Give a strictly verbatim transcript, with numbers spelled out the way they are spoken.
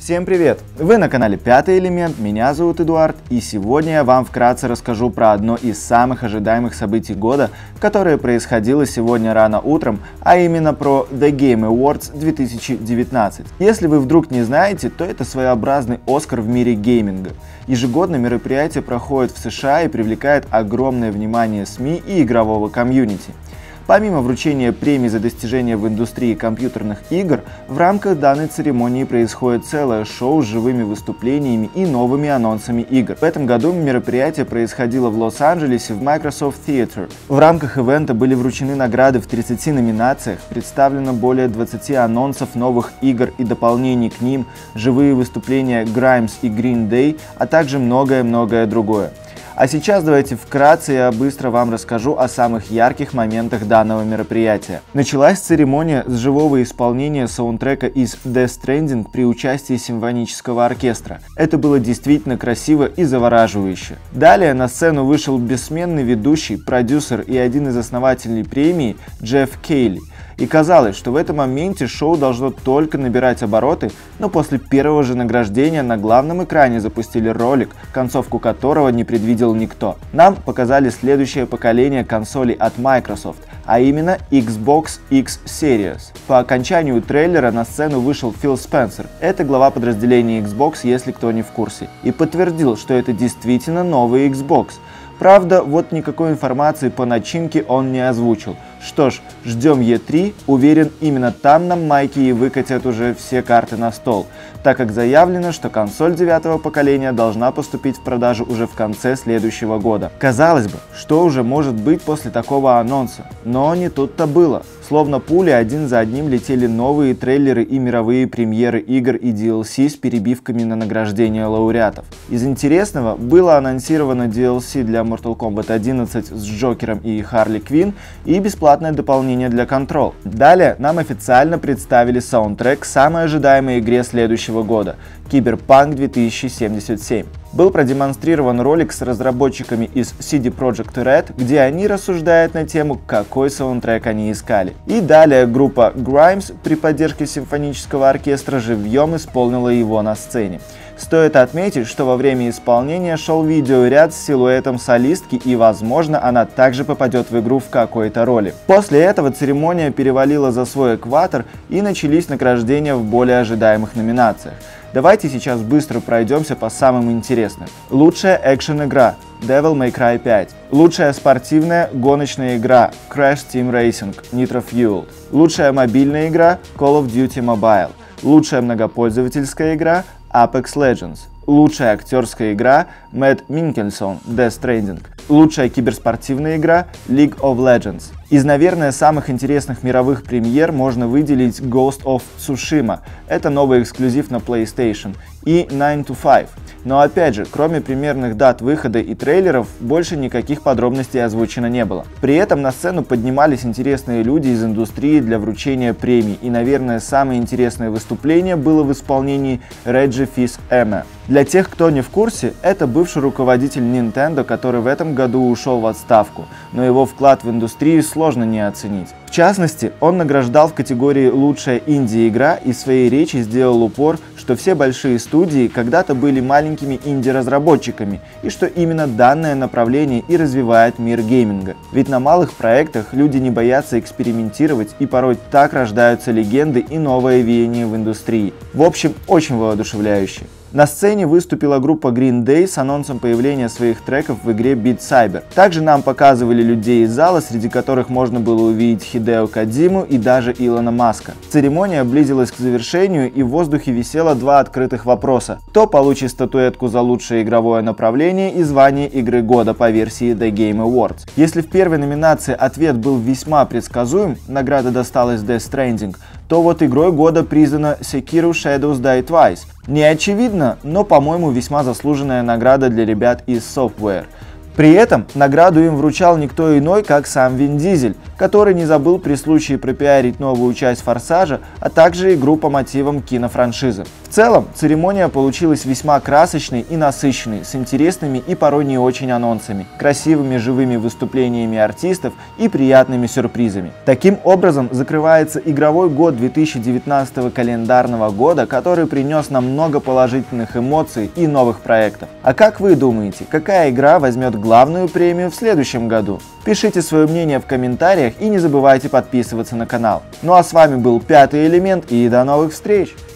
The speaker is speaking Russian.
Всем привет! Вы на канале Пятый Элемент, меня зовут Эдуард, и сегодня я вам вкратце расскажу про одно из самых ожидаемых событий года, которое происходило сегодня рано утром, а именно про The Game Awards две тысячи девятнадцать. Если вы вдруг не знаете, то это своеобразный Оскар в мире гейминга. Ежегодно мероприятие проходит в США и привлекает огромное внимание СМИ и игрового комьюнити. Помимо вручения премий за достижения в индустрии компьютерных игр, в рамках данной церемонии происходит целое шоу с живыми выступлениями и новыми анонсами игр. В этом году мероприятие происходило в Лос-Анджелесе в Microsoft Theater. В рамках ивента были вручены награды в тридцати номинациях, представлено более двадцати анонсов новых игр и дополнений к ним, живые выступления Grimes и Green Day, а также многое-многое другое. А сейчас давайте вкратце я быстро вам расскажу о самых ярких моментах данного мероприятия. Началась церемония с живого исполнения саундтрека из Death Stranding при участии симфонического оркестра. Это было действительно красиво и завораживающе. Далее на сцену вышел бессменный ведущий, продюсер и один из основателей премии Джефф Кейли. И казалось, что в этом моменте шоу должно только набирать обороты, но после первого же награждения на главном экране запустили ролик, концовку которого не предвидел никто. Нам показали следующее поколение консолей от Microsoft, а именно Xbox X Series. По окончанию трейлера на сцену вышел Фил Спенсер, это глава подразделения Xbox, если кто не в курсе, и подтвердил, что это действительно новый Xbox. Правда, вот никакой информации по начинке он не озвучил. Что ж, ждем и три, уверен, именно там нам майки и выкатят уже все карты на стол, так как заявлено, что консоль девятого поколения должна поступить в продажу уже в конце следующего года. Казалось бы, что уже может быть после такого анонса, но не тут-то было. Словно пули один за одним летели новые трейлеры и мировые премьеры игр и ди эл си с перебивками на награждение лауреатов. Из интересного было анонсировано ди эл си для Mortal Kombat одиннадцать с Джокером и Харли Квинн и бесплатное дополнение для Control. Далее нам официально представили саундтрек к самой ожидаемой игре следующего года – Cyberpunk две тысячи семьдесят семь. Был продемонстрирован ролик с разработчиками из си ди Projekt Red, где они рассуждают на тему, какой саундтрек они искали. И далее группа Grimes при поддержке симфонического оркестра живьем исполнила его на сцене. Стоит отметить, что во время исполнения шел видеоряд с силуэтом солистки, и, возможно, она также попадет в игру в какой-то роли. После этого церемония перевалила за свой экватор и начались награждения в более ожидаемых номинациях. Давайте сейчас быстро пройдемся по самым интересным. Лучшая экшен-игра Devil May Cry пять. Лучшая спортивная гоночная игра Crash Team Racing Nitro Fueled. Лучшая мобильная игра Call of Duty Mobile. Лучшая многопользовательская игра Apex Legends. Лучшая актерская игра Мэтт Минкельсон Death Stranding. Лучшая киберспортивная игра League of Legends. Из, наверное, самых интересных мировых премьер можно выделить Ghost of Tsushima, это новый эксклюзив на PlayStation, и nine to five. Но опять же, кроме примерных дат выхода и трейлеров, больше никаких подробностей озвучено не было. При этом на сцену поднимались интересные люди из индустрии для вручения премий, и, наверное, самое интересное выступление было в исполнении Реджи Фис-Эма. Для тех, кто не в курсе, это бывший руководитель Nintendo, который в этом году ушел в отставку, но его вклад в индустрию сложно не оценить. В частности, он награждал в категории «Лучшая инди-игра» и в своей речи сделал упор, что все большие студии когда-то были маленькими инди-разработчиками, и что именно данное направление и развивает мир гейминга. Ведь на малых проектах люди не боятся экспериментировать, и порой так рождаются легенды и новое веяние в индустрии. В общем, очень воодушевляюще. На сцене выступила группа Green Day с анонсом появления своих треков в игре Beat Saber. Также нам показывали людей из зала, среди которых можно было увидеть Хидео Кодзиму и даже Илона Маска. Церемония близилась к завершению, и в воздухе висело два открытых вопроса. Кто получит статуэтку за лучшее игровое направление и звание игры года по версии The Game Awards? Если в первой номинации ответ был весьма предсказуем, награда досталась Death Stranding, то вот игрой года признана Sekiro Shadows Die Twice. Не очевидно, но, по-моему, весьма заслуженная награда для ребят из Software. При этом награду им вручал никто иной, как сам Вин Дизель, который не забыл при случае пропиарить новую часть «Форсажа», а также игру по мотивам кинофраншизы. В целом, церемония получилась весьма красочной и насыщенной, с интересными и порой не очень анонсами, красивыми живыми выступлениями артистов и приятными сюрпризами. Таким образом, закрывается игровой год две тысячи девятнадцатого календарного года, который принес нам много положительных эмоций и новых проектов. А как вы думаете, какая игра возьмет главную премию в следующем году? Пишите свое мнение в комментариях и не забывайте подписываться на канал. Ну а с вами был Пятый элемент, и до новых встреч!